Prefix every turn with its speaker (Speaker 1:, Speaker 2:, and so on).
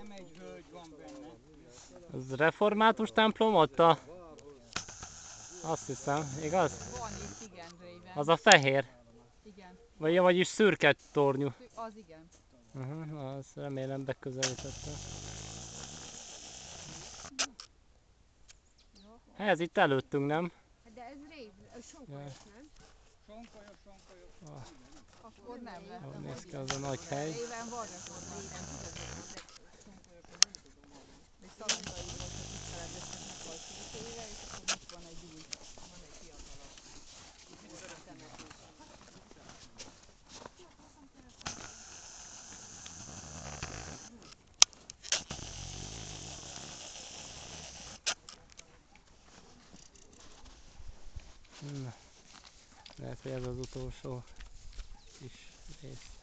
Speaker 1: nem egy völgy van benne.
Speaker 2: Az református templom ott a... Azt hiszem, igaz?
Speaker 3: Van itt, igen, Rejven.
Speaker 2: Az a fehér.
Speaker 3: Igen.
Speaker 2: Vagyis szürke tornyú.
Speaker 3: Az igen.
Speaker 2: Azt remélem beközelítettem. Ez itt előttünk, nem?
Speaker 4: De ez sonkolyos, nem?
Speaker 1: Sonkolyos.
Speaker 3: Akkor nem lesz.
Speaker 2: Jól néz ki az a nagy hely.
Speaker 3: Rejven van református. Még Szalontai volt a tiszteletben a székével, és akkor most van egy új. Van egy fiatalabb.
Speaker 2: Na, lehet, hogy ez az utolsó kis rész.